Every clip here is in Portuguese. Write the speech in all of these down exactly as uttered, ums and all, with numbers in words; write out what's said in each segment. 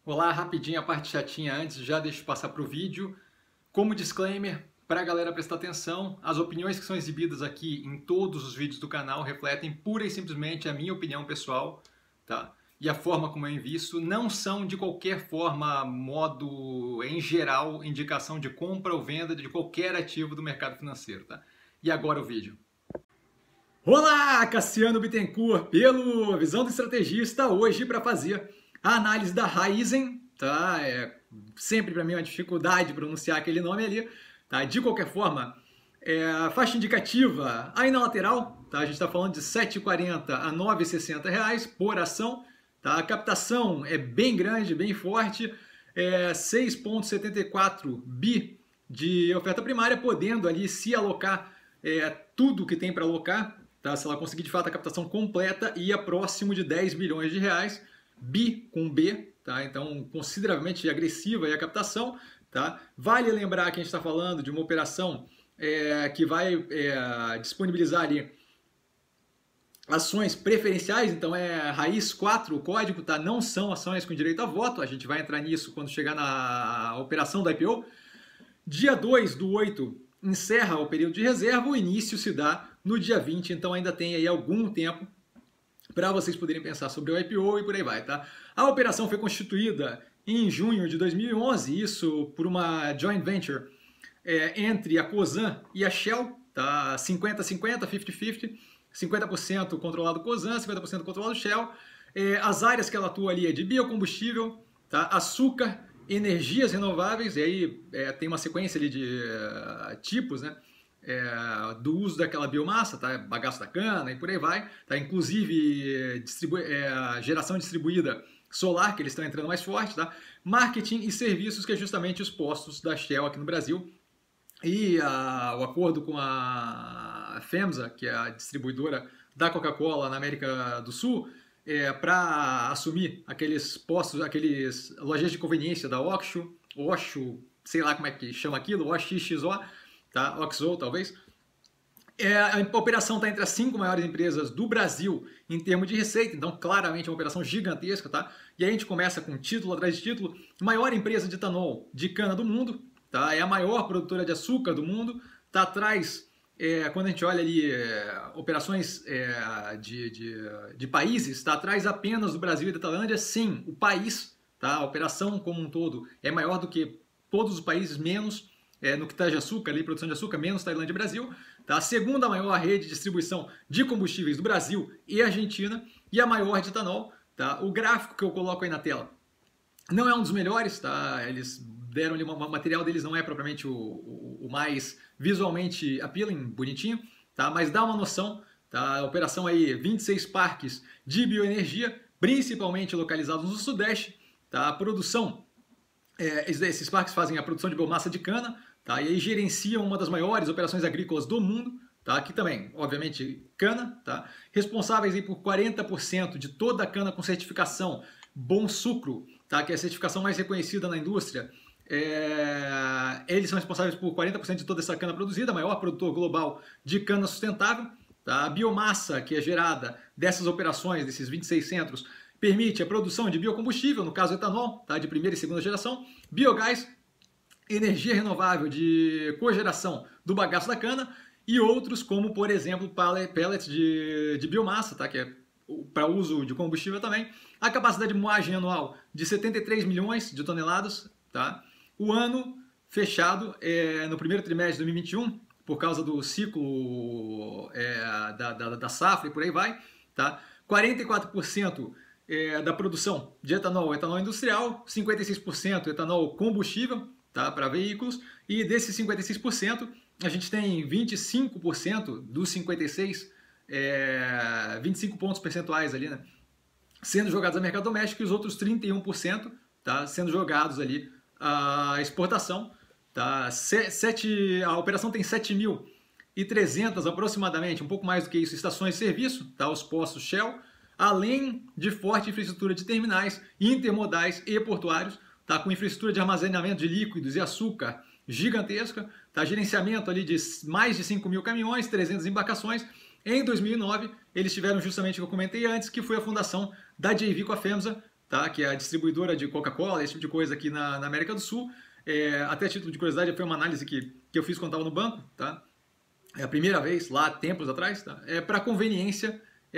Olá, rapidinho a parte chatinha antes, já deixo eu passar para o vídeo. Como disclaimer, para a galera prestar atenção, as opiniões que são exibidas aqui em todos os vídeos do canal refletem pura e simplesmente a minha opinião pessoal, tá? E a forma como eu invisto não são de qualquer forma, modo, em geral, indicação de compra ou venda de qualquer ativo do mercado financeiro, tá? E agora o vídeo. Olá, Cassiano Bittencourt, pelo Visão do Estrategista, hoje para fazer a análise da Raizen, tá? É sempre para mim uma dificuldade pronunciar aquele nome ali, tá? De qualquer forma, é, a faixa indicativa aí na lateral, tá? A gente está falando de sete e quarenta a nove e sessenta reais por ação, tá? A captação é bem grande, bem forte, é seis vírgula setenta e quatro bi de oferta primária, podendo ali se alocar é, tudo que tem para alocar, tá? Se ela conseguir de fato a captação completa, ia próximo de dez bilhões de reais, bi com B, tá? Então consideravelmente agressiva aí a captação, tá? Vale lembrar que a gente está falando de uma operação é, que vai é, disponibilizar ali ações preferenciais, então é raiz quatro o código, tá? Não são ações com direito a voto, a gente vai entrar nisso quando chegar na operação da I P O. Dia dois do oito encerra o período de reserva, o início se dá no dia vinte, então ainda tem aí algum tempo para vocês poderem pensar sobre o I P O e por aí vai, tá? A operação foi constituída em junho de dois mil e onze, isso por uma joint venture é, entre a Cosan e a Shell, tá? cinquenta a cinquenta, cinquenta a cinquenta, cinquenta por cento controlado Cosan, cinquenta por cento controlado Shell. É, as áreas que ela atua ali é de biocombustível, tá? Açúcar, energias renováveis, e aí é, tem uma sequência ali de uh, tipos, né? É, do uso daquela biomassa, tá? Bagaço da cana e por aí vai, tá? Inclusive distribu é, geração distribuída solar, que eles estão entrando mais forte, tá? Marketing e serviços, que é justamente os postos da Shell aqui no Brasil, e a, o acordo com a FEMSA, que é a distribuidora da Coca-Cola na América do Sul, é, para assumir aqueles postos, aqueles lojas de conveniência da Oxxo, Oxxo, sei lá como é que chama aquilo, O X X O, tá? Oxo, talvez. É, a operação está entre as cinco maiores empresas do Brasil em termos de receita, então claramente é uma operação gigantesca, tá? E aí a gente começa com título atrás de título. Maior empresa de etanol de cana do mundo, tá? É a maior produtora de açúcar do mundo, tá atrás, é, quando a gente olha ali é, operações é, de, de, de países, está atrás apenas do Brasil e da Tailândia. Sim, o país, tá? A operação como um todo é maior do que todos os países, menos É, no que está de açúcar, ali, produção de açúcar, menos Tailândia e Brasil. Tá? A segunda maior rede de distribuição de combustíveis do Brasil e Argentina, e a maior de etanol. Tá? O gráfico que eu coloco aí na tela não é um dos melhores, tá? Eles deram ali, o material deles não é propriamente o, o, o mais visualmente appealing, bonitinho, tá? Mas dá uma noção, tá? A operação aí, vinte e seis parques de bioenergia, principalmente localizados no Sudeste, tá? A produção, é, esses parques fazem a produção de biomassa de cana, tá? E aí gerenciam uma das maiores operações agrícolas do mundo, tá? Aqui também, obviamente, cana, tá? Responsáveis aí por quarenta por cento de toda a cana com certificação Bom Sucro, tá? Que é a certificação mais reconhecida na indústria. É... Eles são responsáveis por quarenta por cento de toda essa cana produzida, maior produtor global de cana sustentável, tá? A biomassa que é gerada dessas operações, desses vinte e seis centros, permite a produção de biocombustível, no caso etanol, tá? De primeira e segunda geração, biogás, energia renovável de cogeração do bagaço da cana e outros como, por exemplo, pellets de, de biomassa, tá? Que é para uso de combustível também. A capacidade de moagem anual de setenta e três milhões de toneladas, tá? O ano fechado é, no primeiro trimestre de dois mil e vinte e um, por causa do ciclo é, da, da, da safra e por aí vai, tá? quarenta e quatro por cento é, da produção de etanol, etanol industrial, cinquenta e seis por cento etanol combustível, tá, para veículos, e desses cinquenta e seis por cento, a gente tem vinte e cinco por cento dos cinquenta e seis por cento, é, vinte e cinco pontos percentuais ali, né, sendo jogados a mercado doméstico, e os outros trinta e um por cento, tá, sendo jogados ali a exportação. Tá, sete, a operação tem sete mil e trezentas aproximadamente, um pouco mais do que isso, estações de serviço, tá, os postos Shell, além de forte infraestrutura de terminais, intermodais e portuários, tá, com infraestrutura de armazenamento de líquidos e açúcar gigantesca, tá, gerenciamento ali de mais de cinco mil caminhões, trezentas embarcações. Em dois mil e nove, eles tiveram justamente o que eu comentei antes, que foi a fundação da J V com a FEMSA, tá? Que é a distribuidora de Coca-Cola, esse tipo de coisa aqui na, na América do Sul. É, até a título de curiosidade, foi uma análise que, que eu fiz quando estava no banco, tá? É a primeira vez, lá tempos atrás, tá? É para conveniência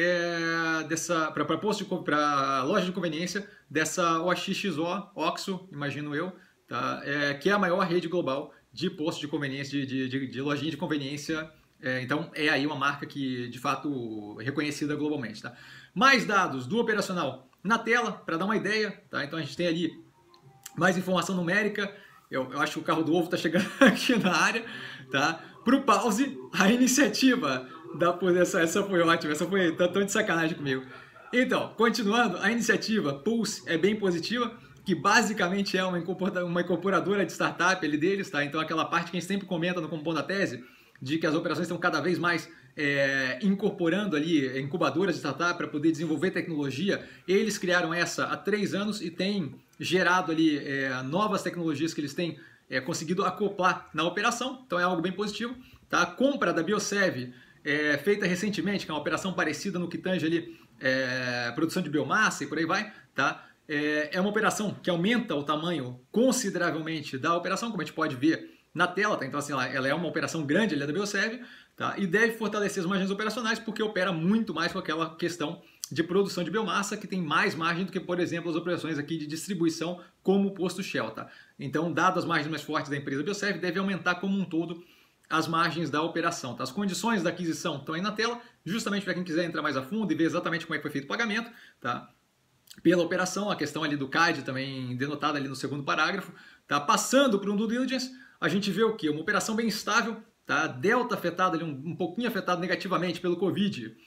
é, dessa, para posto para loja de conveniência dessa O X X O, Oxxo, imagino eu, tá? É, que é a maior rede global de postos de conveniência, de, de, de, de lojinha de conveniência. É, então é aí uma marca que de fato é reconhecida globalmente, tá? Mais dados do operacional na tela para dar uma ideia, tá? Então a gente tem ali mais informação numérica. Eu, eu acho que o carro do ovo está chegando aqui na área, tá? Para o pause, a iniciativa da essa, essa foi ótima, essa foi tão de sacanagem comigo. Então, continuando, a iniciativa Pulse é bem positiva, que basicamente é uma, uma incorporadora de startup ali deles, tá? Então aquela parte que a gente sempre comenta no Compondo a Tese, de que as operações estão cada vez mais é, incorporando ali incubadoras de startup para poder desenvolver tecnologia. Eles criaram essa há três anos e têm gerado ali é, novas tecnologias que eles têm é, conseguido acoplar na operação, então é algo bem positivo. Tá? A compra da Biosev, é, feita recentemente, que é uma operação parecida no que tange ali, é, produção de biomassa e por aí vai, tá? é, é uma operação que aumenta o tamanho consideravelmente da operação, como a gente pode ver na tela, tá? Então assim, ela, ela é uma operação grande ali da Biosev, tá? E deve fortalecer as margens operacionais porque opera muito mais com aquela questão de produção de biomassa, que tem mais margem do que, por exemplo, as operações aqui de distribuição como o posto Shell, tá? Então, dado as margens mais fortes da empresa Biosev, deve aumentar como um todo as margens da operação, tá? As condições da aquisição estão aí na tela, justamente para quem quiser entrar mais a fundo e ver exatamente como é que foi feito o pagamento, tá? Pela operação, a questão ali do C A D também denotada ali no segundo parágrafo, tá? Passando para um due diligence, a gente vê o quê? Uma operação bem estável, tá? Delta afetado ali, um, um pouquinho afetado negativamente pelo Covid,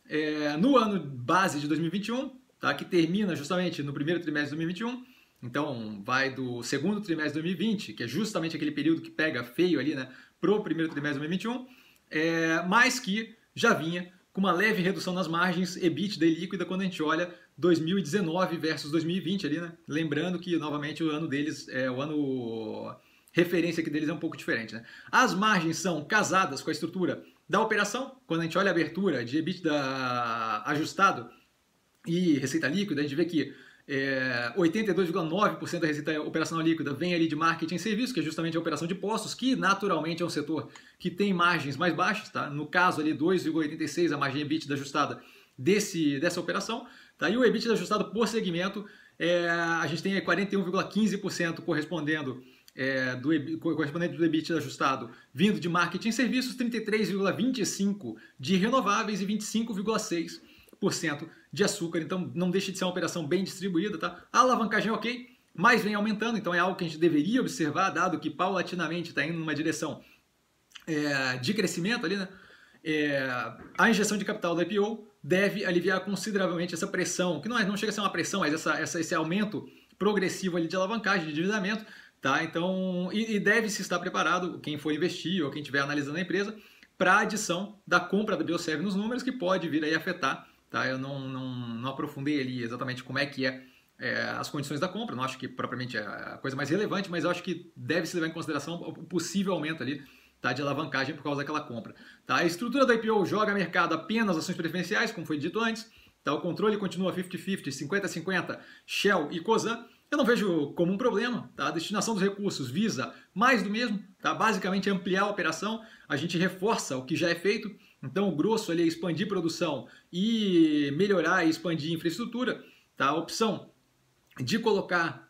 É, no ano base de dois mil e vinte e um, tá, que termina justamente no primeiro trimestre de dois mil e vinte e um, então vai do segundo trimestre de dois mil e vinte, que é justamente aquele período que pega feio ali, né, pro primeiro trimestre de dois mil e vinte e um, é, mas que já vinha com uma leve redução nas margens EBITDA e líquida quando a gente olha dois mil e dezenove versus dois mil e vinte ali, né, lembrando que novamente o ano deles, é, o ano referência aqui deles é um pouco diferente, né. As margens são casadas com a estrutura da operação, quando a gente olha a abertura de EBITDA ajustado e receita líquida, a gente vê que é, oitenta e dois vírgula nove por cento da receita operacional líquida vem ali de marketing e serviço, que é justamente a operação de postos, que naturalmente é um setor que tem margens mais baixas, tá? No caso ali dois vírgula oitenta e seis por cento a margem EBITDA ajustada desse, dessa operação, tá? E o EBITDA ajustado por segmento, é, a gente tem quarenta e um vírgula quinze por cento correspondendo É, do, correspondente do EBITDA ajustado vindo de marketing e serviços, trinta e três vírgula vinte e cinco por cento de renováveis e vinte e cinco vírgula seis por cento de açúcar. Então não deixa de ser uma operação bem distribuída, tá? A alavancagem é ok, mas vem aumentando, então é algo que a gente deveria observar, dado que paulatinamente está indo numa direção é, de crescimento ali, né? É, a injeção de capital da I P O deve aliviar consideravelmente essa pressão, que não, é, não chega a ser uma pressão, mas essa, essa, esse aumento progressivo ali de alavancagem, de endividamento. Tá? Então, e, e deve-se estar preparado, quem for investir ou quem estiver analisando a empresa, para a adição da compra da Biosev nos números, que pode vir aí afetar. Tá? Eu não, não, não aprofundei ali exatamente como é que é, é as condições da compra, não acho que propriamente é a coisa mais relevante, mas eu acho que deve-se levar em consideração o possível aumento ali, tá, de alavancagem por causa daquela compra. Tá? A estrutura da I P O joga a mercado apenas ações preferenciais, como foi dito antes. Tá? O controle continua cinquenta cinquenta, cinquenta cinquenta, Shell e Cosan. Eu não vejo como um problema, tá? A destinação dos recursos visa mais do mesmo, tá? Basicamente ampliar a operação, a gente reforça o que já é feito, então o grosso ali é expandir produção e melhorar e expandir infraestrutura, tá? A opção de colocar,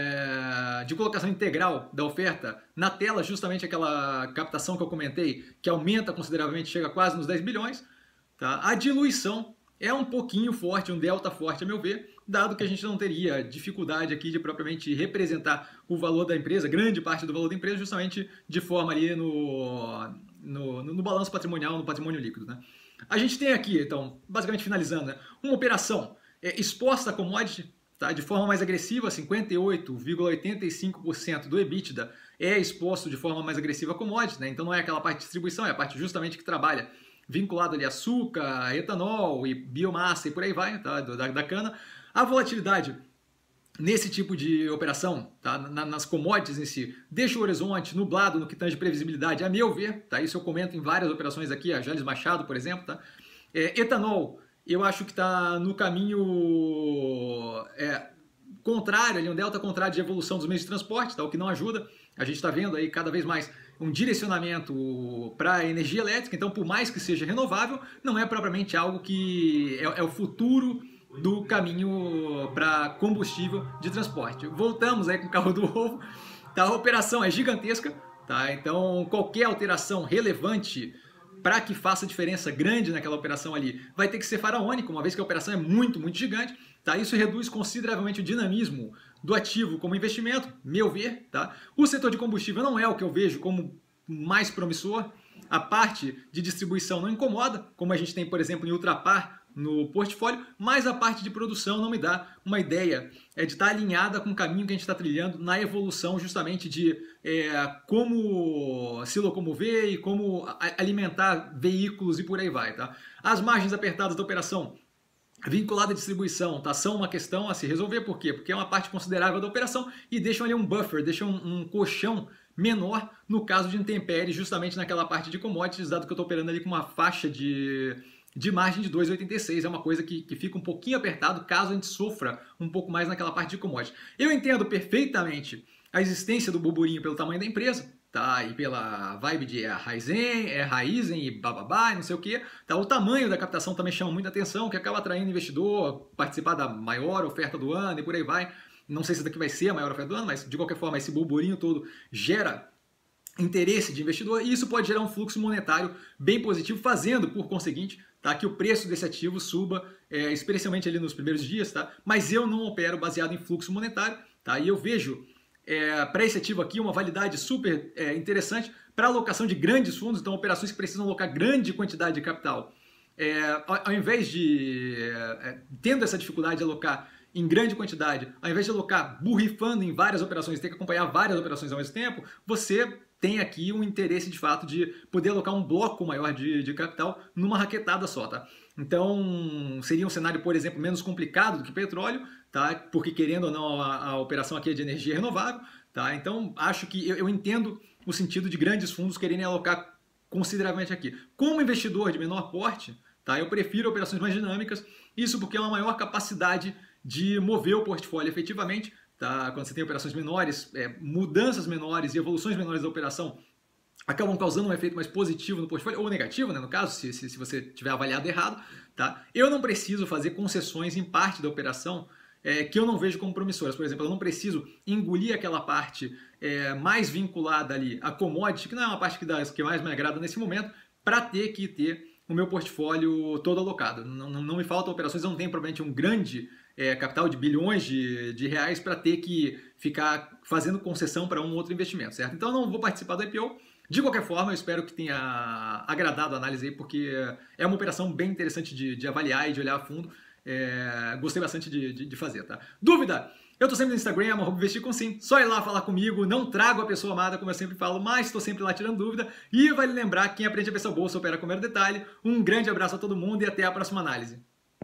é, de colocação integral da oferta na tela, justamente aquela captação que eu comentei, que aumenta consideravelmente, chega quase nos dez bilhões, tá? A diluição é um pouquinho forte, um delta forte a meu ver, dado que a gente não teria dificuldade aqui de propriamente representar o valor da empresa, grande parte do valor da empresa, justamente de forma ali no, no, no balanço patrimonial, no patrimônio líquido, né? A gente tem aqui, então, basicamente finalizando, né, uma operação é, exposta a commodity, tá, de forma mais agressiva, cinquenta e oito vírgula oitenta e cinco por cento do EBITDA é exposto de forma mais agressiva a commodity, né? Então não é aquela parte de distribuição, é a parte justamente que trabalha vinculado ali a açúcar, etanol e biomassa e por aí vai, tá, da, da cana. A volatilidade nesse tipo de operação, tá, na, nas commodities em si, deixa o horizonte nublado no que tange previsibilidade, a meu ver, tá, isso eu comento em várias operações aqui, a Jalles Machado, por exemplo, tá. É, etanol, eu acho que está no caminho, é, contrário, ali, um delta contrário de evolução dos meios de transporte, tá? O que não ajuda. A gente está vendo aí cada vez mais um direcionamento para a energia elétrica, então por mais que seja renovável, não é propriamente algo que é, é o futuro do caminho para combustível de transporte. Voltamos aí com o carro do ovo, tá? A operação é gigantesca, tá? Então qualquer alteração relevante para que faça diferença grande naquela operação ali, vai ter que ser faraônico, uma vez que a operação é muito, muito gigante, tá? Isso reduz consideravelmente o dinamismo do ativo como investimento, meu ver, tá? O setor de combustível não é o que eu vejo como mais promissor, a parte de distribuição não incomoda, como a gente tem, por exemplo, em Ultrapar no portfólio, mas a parte de produção não me dá uma ideia é, de estar alinhada com o caminho que a gente está trilhando na evolução justamente de é, como se locomover e como alimentar veículos e por aí vai. Tá? As margens apertadas da operação vinculada à distribuição, tá? São uma questão a se resolver, por quê? Porque é uma parte considerável da operação e deixam ali um buffer, deixam um, um colchão menor no caso de intempéries, justamente naquela parte de commodities, dado que eu estou operando ali com uma faixa de, de margem de dois vírgula oitenta e seis, é uma coisa que, que fica um pouquinho apertado caso a gente sofra um pouco mais naquela parte de commodities. Eu entendo perfeitamente a existência do burburinho pelo tamanho da empresa, tá? E pela vibe de é Raizen, é Raizen e bababá, não sei o que, tá? O tamanho da captação também chama muita atenção, que acaba atraindo investidor, participar da maior oferta do ano e por aí vai. Não sei se daqui vai ser a maior oferta do ano, mas de qualquer forma esse burburinho todo gera interesse de investidor e isso pode gerar um fluxo monetário bem positivo, fazendo, por conseguinte, tá, que o preço desse ativo suba, é, especialmente ali nos primeiros dias, tá? Mas eu não opero baseado em fluxo monetário, tá? E eu vejo é, para esse ativo aqui uma validade super é, interessante para alocação de grandes fundos, então operações que precisam alocar grande quantidade de capital. É, ao, ao invés de, é, tendo essa dificuldade de alocar em grande quantidade, ao invés de alocar borrifando em várias operações, ter que acompanhar várias operações ao mesmo tempo, você tem aqui um interesse de fato de poder alocar um bloco maior de, de capital numa raquetada só, tá? Então, seria um cenário, por exemplo, menos complicado do que petróleo, tá? Porque querendo ou não, a, a operação aqui é de energia renovável, tá? Então, acho que eu, eu entendo o sentido de grandes fundos quererem alocar consideravelmente aqui. Como investidor de menor porte, tá? Eu prefiro operações mais dinâmicas, isso porque é uma maior capacidade de mover o portfólio efetivamente, tá? Quando você tem operações menores, é, mudanças menores e evoluções menores da operação acabam causando um efeito mais positivo no portfólio, ou negativo, né, no caso, se, se, se você tiver avaliado errado. Tá? Eu não preciso fazer concessões em parte da operação é, que eu não vejo como promissoras. Por exemplo, eu não preciso engolir aquela parte é, mais vinculada ali a commodity, que não é uma parte que, dá, que mais me agrada nesse momento, para ter que ter o meu portfólio todo alocado. Não, não, não me faltam operações, eu não tenho provavelmente um grande é, capital de bilhões de, de reais para ter que ficar fazendo concessão para um outro investimento, certo? Então eu não vou participar do I P O. De qualquer forma, eu espero que tenha agradado a análise aí, porque é uma operação bem interessante de, de avaliar e de olhar a fundo. É, gostei bastante de, de, de fazer, tá? Dúvida? Eu tô sempre no Instagram, arroba investir com sim. Só ir lá falar comigo, não trago a pessoa amada, como eu sempre falo, mas estou sempre lá tirando dúvida. E vale lembrar que quem aprende a ver sua bolsa opera com o mero detalhe. Um grande abraço a todo mundo e até a próxima análise.